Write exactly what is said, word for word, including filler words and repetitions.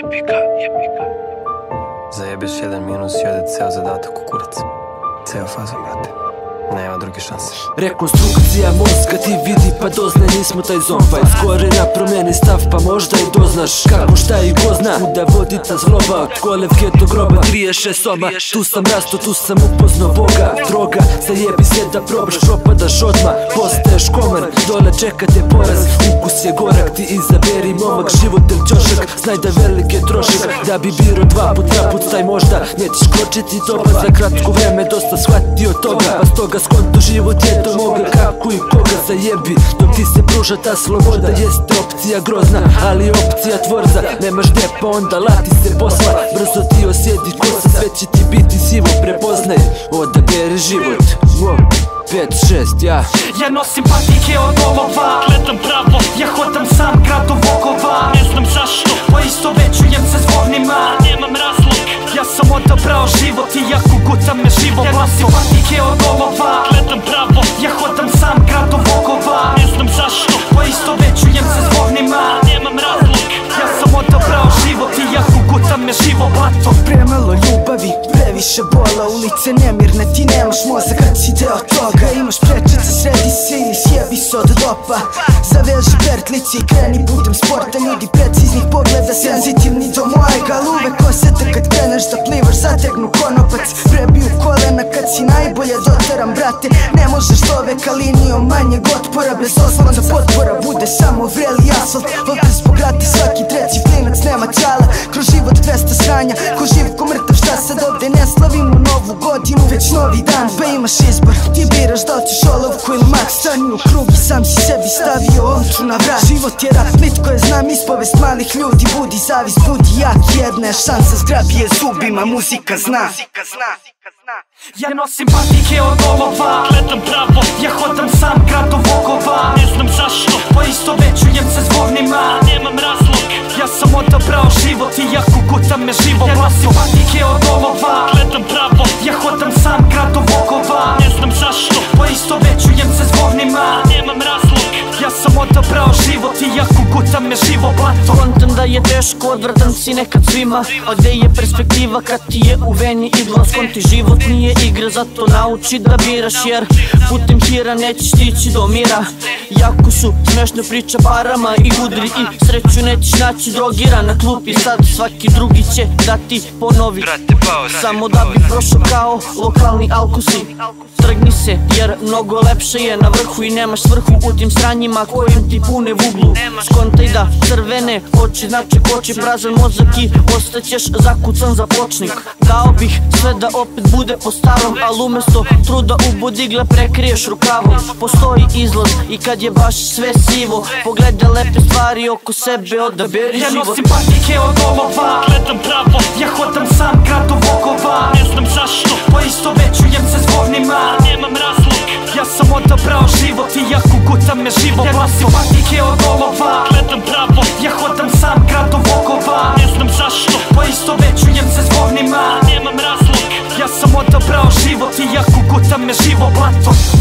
jebika, jebika. Zajebeš jedan minus i ode ceo zadatak u kurac. Ceo fazom, brate. Nema druge šanse. Rekonstrukcija mozga, ti vidi pa doznaj, nismo taj zombaj. Skore na promeni stav pa možda i doznaš kako šta i ko zna. Kuda vodi ta zloba, od kolevke do groba. Trije šest soba, tu sam rasto, tu sam upoznao Boga. Droga, zajebi se da probaš, propadaš odmah. Postaješ komar, dole čeka te poraz. Ukus je gorak, ti izaberi momak. Život il ćošak, znaj da velike trošak. Da bi biro dva put, dva put staj možda. Nećeš kročiti doba, za kratko vreme dosta shvatio toga. Pa stoga skonto život je do moga, kako i koga zajebi. Dok ti se pruža ta sloboda, jeste opcija grozna, ali opcija tvorza. Nemaš gde pa onda lati se posla. Brzo ti osjedi kosa, sve će ti biti sivo, prepoznaj, odaberi život. Pet, šest, ja Ja nosim patike od olova, gledam pravo, ja hodam sam gradom okova. Ne znam zašto, pa isto većujem se zvonima, nemam razlog. Ja sam odabrao život i jako gutam me živo. Ja nosim patike od olova, gledam pravo, ja hodam sam gradom okova. Ne znam zašto, pa isto većujem se zvonima, nemam razlog. Ja sam odabrao život i jako gutam me živo, blato. Premalo ljubavi, previše bola, ulice nemirne, ti nemaš mozak kad si deo toga. Imaš prečice, sredi se ili sjebi se od dopa. Zaveži pertlici i kreni putem sporta. Ljudi preciznih pogleda, senzitivni do mojega. Al uvek osete kad kreneš da plivaš, zategnu konopac. Prebiju kolena kad si najbolje doteram, brate. Ne možeš čoveka linijom manjeg otpora. Bez oslona potpora bude samo vreli asfalt. Ovdje zbog rata svaki treći klinac nema čala. Kroz život dvesta sranja, ko živ ko mrtav, šta sad ovde ne slavimo novu godinu, već novi dan. Pa imaš izbor, ti biraš da li ćeš olovku ili mak. Stani u krug i sam si sebi stavio omču na vrat. Život je rat, nitko je znam, ispovest malih ljudi. Budi zavis, budi jak, jedna je šansa, zgrabi je zubima, muzika zna. Ja nosim patike od olova, gledam pravo, ja hodam sam gradom okova. Ne znam zašto, pa isto većujem se zvonima, nemam razlog. Ja sam odabrao život i jako gutam me živo. Ja nosim patike od olova, gledam pravo, ja hodam sam gradom okova. Ne znam zašto, pa isto većujem se zvonima, nemam razlog. Ja sam odabrao život i jako gutam me živo, blato. Kontam da je teško, odvratan si nekad svima. A gde je perspektiva kad ti je u veni idla? Skonti, život nije igra, zato nauči da biraš. Jer putem hira nećeš stići do mira. Jako su smešne priča parama i udri i sreću nećeš naći drogira na klupi. Sad svaki drugi će da ti ponovi, samo da bi prošao kao lokalni alkusi. Trgni se jer mnogo lepše je na vrhu i nemaš svrhu u tim sranjima kojim ti pune vuglu. Skontaj da crvene oči znači koči prazan mozak i ostaćeš zakucan za pločnik. Dao bih sve da opet bude po starom, al umesto truda u bodigle prekriješ rukavom. Postoji izlaz i kad je baš sve sivo, pogledaj lepe stvari oko sebe, odaberi život. Ja nosim patike od olova, gledam pravo, ja hodam sam gradom okova. Ne znam zašto, pa isto većujem se zvonima, nemam razlog. Ja sam odabrao život i jako gutam me živo. Ja nosim patike od olova, gledam pravo, ja hodam sam gradom okova. Ne znam zašto, pa isto većujem se zvonima, nemam razlog. Ja sam odabrao život i jako gutam me živo, blato.